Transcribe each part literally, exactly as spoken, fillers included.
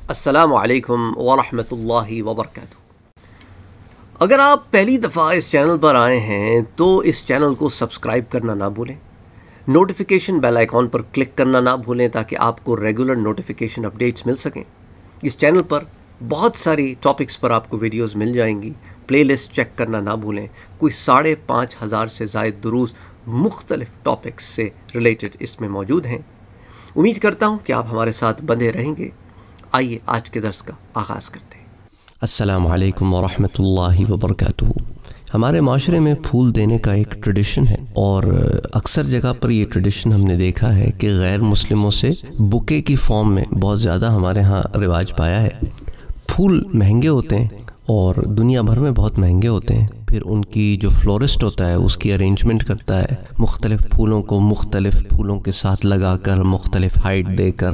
السلام علیکم ورحمۃ اللہ وبرکاتہ۔ اگر آپ پہلی دفعہ اس چینل پر آئے ہیں تو اس چینل کو سبسکرائب کرنا نہ بھولیں، نوٹیفیکیشن بیل آئیکن پر کلک کرنا نہ بھولیں تاکہ آپ کو ریگولر نوٹیفیکیشن اپڈیٹس مل سکیں۔ اس چینل پر بہت ساری ٹاپکس پر آپ کو ویڈیوز مل جائیں گی، پلے لسٹ چیک کرنا نہ بھولیں۔ کوئی ساڑھے پانچ ہزار سے زائد دروس مختلف ٹاپکس سے ریلیٹڈ اس میں موجود ہیں۔ امید کرتا ہوں کہ آپ ہمارے ساتھ بندے رہیں گے۔ آئیے آج کے درس کا آغاز کرتے ہیں۔ السلام علیکم ورحمۃ اللہ وبرکاتہ۔ ہمارے معاشرے میں پھول دینے کا ایک ٹریڈیشن ہے، اور اکثر جگہ پر یہ ٹریڈیشن ہم نے دیکھا ہے کہ غیر مسلموں سے بکے کی فارم میں بہت زیادہ ہمارے ہاں رواج پایا ہے۔ پھول مہنگے ہوتے ہیں اور دنیا بھر میں بہت مہنگے ہوتے ہیں، پھر ان کی جو فلورسٹ ہوتا ہے اس کی ارینجمنٹ کرتا ہے، مختلف پھولوں کو مختلف پھولوں کے ساتھ لگا کر، مختلف ہائٹ دے کر،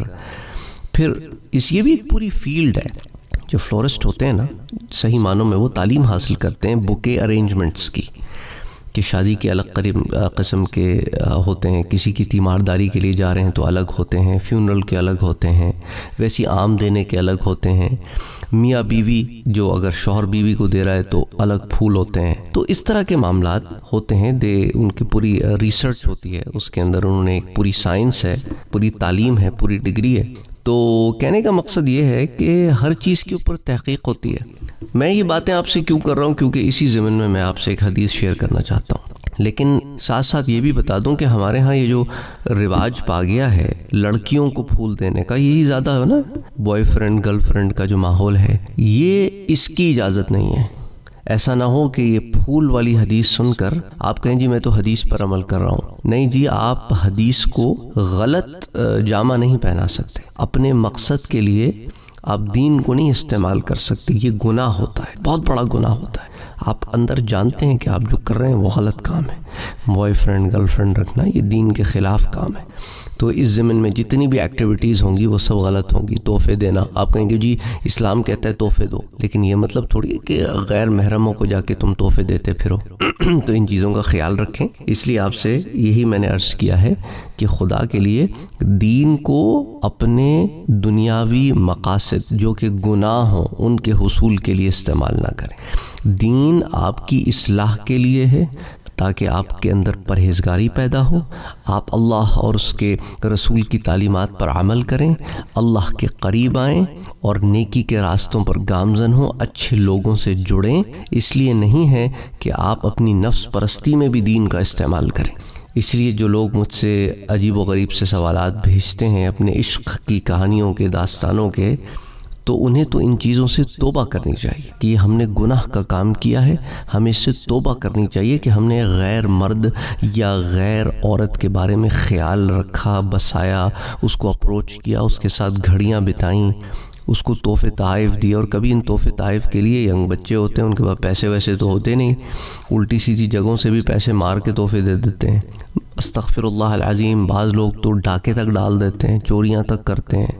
پھر اس یہ بھی ایک پوری فیلڈ ہے۔ جو فلورسٹ ہوتے ہیں نا، صحیح معنوں میں وہ تعلیم حاصل کرتے ہیں بکے ارینجمنٹس کی، کہ شادی کے الگ قریب قسم کے ہوتے ہیں، کسی کی تیمارداری کے لیے جا رہے ہیں تو الگ ہوتے ہیں، فیونرل کے الگ ہوتے ہیں، ویسی عام دینے کے الگ ہوتے ہیں، میاں بیوی جو اگر شوہر بیوی کو دے رہا ہے تو الگ پھول ہوتے ہیں۔ تو اس طرح کے معاملات ہوتے ہیں، دے ان کی پوری ریسرچ ہوتی ہے، اس کے اندر انہوں نے ایک پوری سائنس ہے، پوری تعلیم ہے، پوری ڈگری ہے۔ تو کہنے کا مقصد یہ ہے کہ ہر چیز کے اوپر تحقیق ہوتی ہے۔ میں یہ باتیں آپ سے کیوں کر رہا ہوں؟ کیونکہ اسی ضمن میں میں آپ سے ایک حدیث شیئر کرنا چاہتا ہوں، لیکن ساتھ ساتھ یہ بھی بتا دوں کہ ہمارے ہاں یہ جو رواج پا گیا ہے لڑکیوں کو پھول دینے کا، یہی زیادہ ہے نا، بوائے فرینڈ گرل فرینڈ کا جو ماحول ہے، یہ اس کی اجازت نہیں ہے۔ ایسا نہ ہو کہ یہ پھول والی حدیث سن کر آپ کہیں جی میں تو حدیث پر عمل کر رہا ہوں۔ نہیں جی، آپ حدیث کو غلط جامہ نہیں پہنا سکتے، اپنے مقصد کے لیے آپ دین کو نہیں استعمال کر سکتے۔ یہ گناہ ہوتا ہے، بہت بڑا گناہ ہوتا ہے۔ آپ اندر جانتے ہیں کہ آپ جو کر رہے ہیں وہ غلط کام ہے، بوائے فرینڈ گرل فرینڈ رکھنا یہ دین کے خلاف کام ہے۔ تو اس ضمن میں جتنی بھی ایکٹیویٹیز ہوں گی وہ سب غلط ہوں گی۔ تحفے دینا، آپ کہیں گے جی اسلام کہتا ہے تحفے دو، لیکن یہ مطلب تھوڑی ہے کہ غیر محرموں کو جا کے تم تحفے دیتے پھرو۔ تو ان چیزوں کا خیال رکھیں۔ اس لیے آپ سے یہی میں نے عرض کیا ہے کہ خدا کے لیے دین کو اپنے دنیاوی مقاصد جو کہ گناہ ہوں ان کے حصول کے لیے استعمال نہ کریں۔ دین آپ کی اصلاح کے لیے ہے، تاکہ آپ کے اندر پرہیزگاری پیدا ہو، آپ اللہ اور اس کے رسول کی تعلیمات پر عمل کریں، اللہ کے قریب آئیں اور نیکی کے راستوں پر گامزن ہوں، اچھے لوگوں سے جڑیں۔ اس لیے نہیں ہے کہ آپ اپنی نفس پرستی میں بھی دین کا استعمال کریں۔ اس لیے جو لوگ مجھ سے عجیب و غریب سے سوالات بھیجتے ہیں اپنے عشق کی کہانیوں کے، داستانوں کے، تو انہیں تو ان چیزوں سے توبہ کرنی چاہیے کہ یہ ہم نے گناہ کا کام کیا ہے، ہمیں اس سے توبہ کرنی چاہیے کہ ہم نے غیر مرد یا غیر عورت کے بارے میں خیال رکھا، بسایا، اس کو اپروچ کیا، اس کے ساتھ گھڑیاں بتائیں، اس کو تحفے تحائف دیے۔ اور کبھی ان تحفے تحائف کے لیے ینگ بچے ہوتے ہیں، ان کے پاس پیسے ویسے تو ہوتے نہیں، الٹی سیدھی جگہوں سے بھی پیسے مار کے تحفے دے دیتے ہیں۔ استغفر اللہ العظیم، بعض لوگ تو ڈاکے تک ڈال دیتے ہیں، چوریاں تک کرتے ہیں۔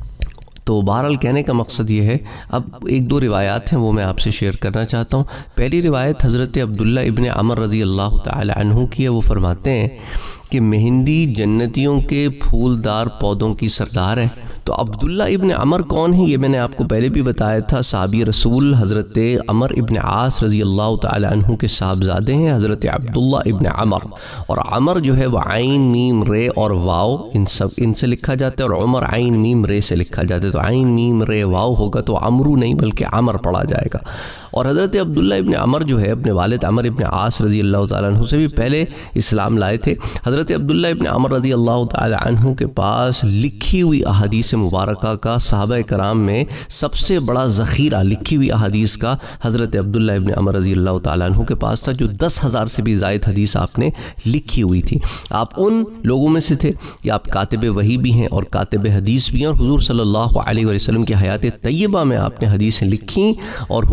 تو بہرحال کہنے کا مقصد یہ ہے، اب ایک دو روایات ہیں وہ میں آپ سے شیئر کرنا چاہتا ہوں۔ پہلی روایت حضرت عبداللہ ابن عمر رضی اللہ تعالی عنہ کی ہے۔ وہ فرماتے ہیں کہ مہندی جنتیوں کے پھولدار پودوں کی سردار ہے۔ تو عبداللہ ابن عمر کون ہے؟ یہ میں نے آپ کو پہلے بھی بتایا تھا، صحابی رسول حضرت عمر ابن عاص رضی اللہ تعالی عنہ کے صاحبزادے ہیں حضرت عبداللہ ابن عمر۔ اور عمر جو ہے وہ عین میم رے اور واو ان سب ان سے لکھا جاتا ہے، اور عمر عین میم رے سے لکھا جاتا ہے۔ تو عین میم رے واو ہوگا تو عمرو نہیں بلکہ عمر پڑھا جائے گا۔ اور حضرت عبداللہ ابن عمر جو ہے اپنے والد عمر ابن عاص رضی اللہ تعالیٰ عنہ سے بھی پہلے اسلام لائے تھے۔ حضرت عبداللہ ابن عمر رضی اللہ تعالیٰ عنہ کے پاس لکھی ہوئی احادیث مبارکہ کا، صحابہ کرام میں سب سے بڑا ذخیرہ لکھی ہوئی احادیث کا حضرت عبداللہ ابن عمر رضی اللہ تعالیٰ عنہ کے پاس تھا، جو دس ہزار سے بھی زائد حدیث آپ نے لکھی ہوئی تھی۔ آپ ان لوگوں میں سے تھے کہ آپ کاتب وحی بھی ہیں اور کاتب حدیث بھی ہیں، اور حضور صلی اللہ علیہ وسلم کی حیات طیبہ میں آپ نے حدیثیں لکھیں، اور حضور صلی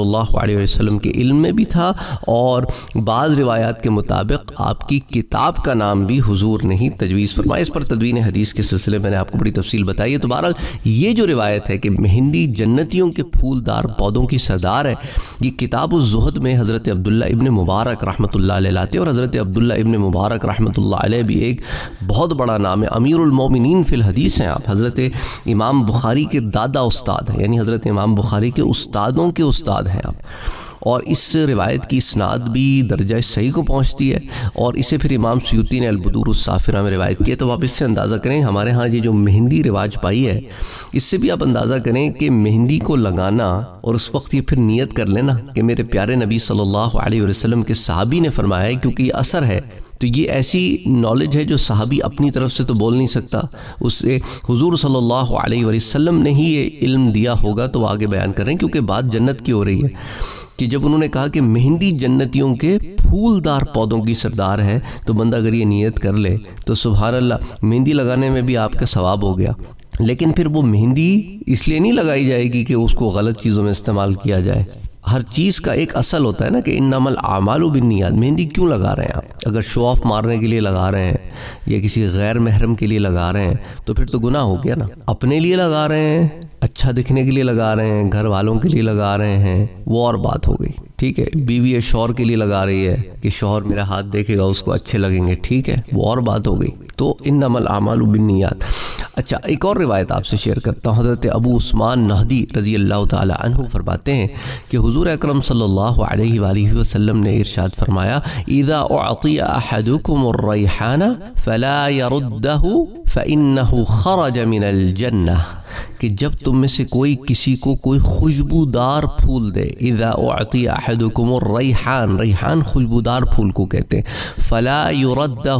اللہ علیہ وسلم کے علم میں بھی تھا، اور بعض روایات کے مطابق آپ کی کتاب کا نام بھی حضور نے ہی تجویز فرمایا۔ اس پر تدوین حدیث کے سلسلے میں نے آپ کو بڑی تفصیل بتائی ہے۔ تو بہرحال یہ جو روایت ہے کہ مہندی جنتیوں کے پھولدار پودوں کی سردار ہے، یہ کتاب الزہد میں حضرت عبداللہ ابن مبارک رحمۃ اللہ علیہ لاتے ہیں، اور حضرت عبداللہ ابن مبارک رحمۃ اللہ علیہ بھی ایک بہت بڑا نام ہے، امیر المومنین فی الحدیث ہیں آپ، حضرت امام بخاری کے دادا استاد ہیں، یعنی حضرت امام بخاری کے استادوں کے استاد ہیں آپ، اور اس روایت کی اسناد بھی درجہ صحیح کو پہنچتی ہے، اور اسے پھر امام سیوطی نے البدور الصافرہ میں روایت کی ہے۔ تو آپ اس سے اندازہ کریں ہمارے ہاں یہ جو مہندی رواج پائی ہے، اس سے بھی آپ اندازہ کریں کہ مہندی کو لگانا، اور اس وقت یہ پھر نیت کر لینا کہ میرے پیارے نبی صلی اللہ علیہ وسلم کے صحابی نے فرمایا ہے، کیونکہ یہ اثر ہے، تو یہ ایسی نالج ہے جو صحابی اپنی طرف سے تو بول نہیں سکتا، اس سے حضور صلی اللہ علیہ وسلم نے ہی یہ علم دیا ہوگا، تو وہ آگے بیان کر رہے ہیں، کیونکہ بات جنت کی ہو رہی ہے کہ جب انہوں نے کہا کہ مہندی جنتیوں کے پھولدار پودوں کی سردار ہے، تو بندہ اگر یہ نیت کر لے تو سبحان اللہ، مہندی لگانے میں بھی آپ کا ثواب ہو گیا۔ لیکن پھر وہ مہندی اس لیے نہیں لگائی جائے گی کہ اس کو غلط چیزوں میں استعمال کیا جائے۔ ہر چیز کا ایک اصل ہوتا ہے نا کہ انما الاعمال بالنیات۔ مہندی کیوں لگا رہے ہیں آپ؟ اگر شو آف مارنے کے لیے لگا رہے ہیں یا کسی غیر محرم کے لیے لگا رہے ہیں تو پھر تو گناہ ہو گیا نا۔ اپنے لیے لگا رہے ہیں، اچھا دکھنے کے لیے لگا رہے ہیں، گھر والوں کے لیے لگا رہے ہیں، وہ اور بات ہو گئی، ٹھیک ہے۔ بیوی شوہر کے لیے لگا رہی ہے کہ شوہر میرا ہاتھ دیکھے گا اس کو اچھے لگیں گے، ٹھیک ہے، وہ اور بات ہو گئی۔ تو انما الاعمال بالنیات۔ اچھا، ایک اور روایت آپ سے شیئر کرتا ہوں۔ حضرت ابو عثمان نہدی رضی اللہ تعالی عنہ فرماتے ہیں کہ حضور اکرم صلی اللہ علیہ وآلہ وسلم نے ارشاد فرمایا، اذا اعطی احدکم الریحان فلا یردہ فانہ خرج من الجنہ، کہ جب تم میں سے کوئی کسی کو کوئی خوشبودار پھول دے، اذا اعطی احدکم الریحان، ریحان خوشبودار پھول کو کہتے ہیں، فلا یردہ،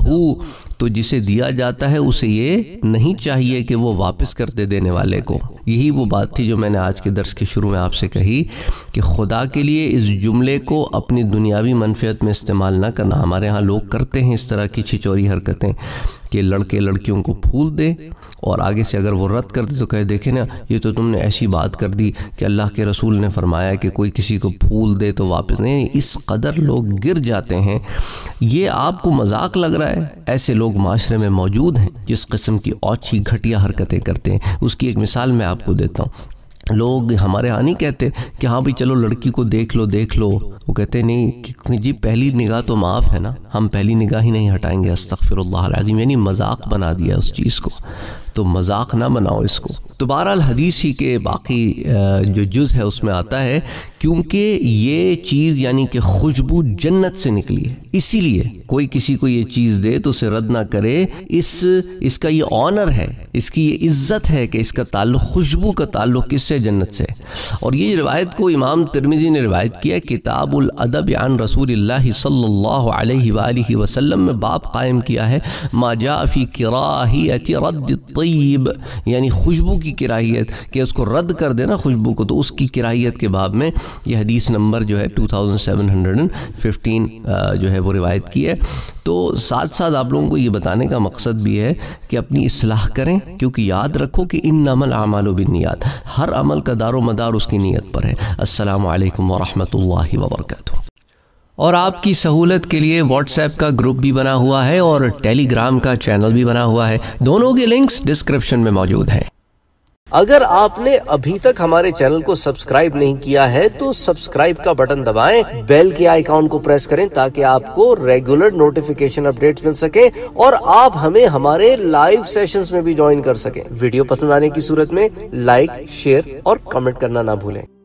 تو جسے دیا جاتا ہے اسے یہ نہیں چاہیے کہ وہ واپس کر دے دینے والے کو۔ یہی وہ بات تھی جو میں نے آج کے درس کے شروع میں آپ سے کہی کہ خدا کے لیے اس جملے کو اپنی دنیاوی منفعت میں استعمال نہ کرنا۔ ہمارے ہاں لوگ کرتے ہیں اس طرح کی چھچوری حرکتیں کہ لڑکے لڑکیوں کو پھول دے اور آگے سے اگر وہ رد کر دے تو کہے دیکھیں نا یہ تو تم نے ایسی بات کر دی کہ اللہ کے رسول نے فرمایا کہ کوئی کسی کو پھول دے تو واپس نہیں۔ اس قدر لوگ گر جاتے ہیں، یہ آپ کو مذاق لگ رہا ہے، ایسے لوگ معاشرے میں موجود ہیں جس قسم کی اوچھی گھٹیا حرکتیں کرتے ہیں۔ اس کی ایک مثال میں آپ کو دیتا ہوں۔ لوگ ہمارے ہاں نہیں کہتے کہ ہاں بھی چلو لڑکی کو دیکھ لو دیکھ لو، وہ کہتے نہیں کہ جی پہلی نگاہ تو معاف ہے نا، ہم پہلی نگاہ ہی نہیں ہٹائیں گے، استغفر اللہ العظیم، یعنی مذاق بنا دیا اس چیز کو، تو مذاق نہ بناؤ اس کو۔ تو بہرحال حدیث ہی کے باقی جو جز ہے اس میں آتا ہے کیونکہ یہ چیز یعنی کہ خوشبو جنت سے نکلی ہے، اسی لیے کوئی کسی کو یہ چیز دے تو اسے رد نہ کرے، اس اس کا یہ آنر ہے، اس کی یہ عزت ہے کہ اس کا تعلق، خوشبو کا تعلق کس سے؟ جنت سے۔ اور یہ روایت کو امام ترمذی نے روایت کیا، کتاب الادب عن رسول اللہ صلی اللہ علیہ وآلہ وسلم میں باب قائم کیا ہے، ما جاء فی کراہیت رد الطیب، یعنی خوشبو کی کراہیت کہ اس کو رد کر دینا خوشبو کو، تو اس کی کراہیت کے باب میں یہ حدیث نمبر جو ہے دو ہزار سات سو پندرہ جو ہے وہ روایت کی ہے۔ تو ساتھ ساتھ آپ لوگوں کو یہ بتانے کا مقصد بھی ہے کہ اپنی اصلاح کریں، کیونکہ یاد رکھو کہ انما الاعمال بالنیات، ہر عمل کا دار و مدار اس کی نیت پر ہے۔ السلام علیکم ورحمۃ اللہ وبرکاتہ۔ اور آپ کی سہولت کے لیے واٹس ایپ کا گروپ بھی بنا ہوا ہے اور ٹیلی گرام کا چینل بھی بنا ہوا ہے، دونوں کے لنکس ڈسکرپشن میں موجود ہیں۔ اگر آپ نے ابھی تک ہمارے چینل کو سبسکرائب نہیں کیا ہے تو سبسکرائب کا بٹن دبائیں، بیل کے آئیکن کو پریس کریں تاکہ آپ کو ریگولر نوٹیفیکیشن اپڈیٹس مل سکیں اور آپ ہمیں ہمارے لائیو سیشنز میں بھی جوائن کر سکیں۔ ویڈیو پسند آنے کی صورت میں لائک، شیئر اور کمنٹ کرنا نہ بھولیں۔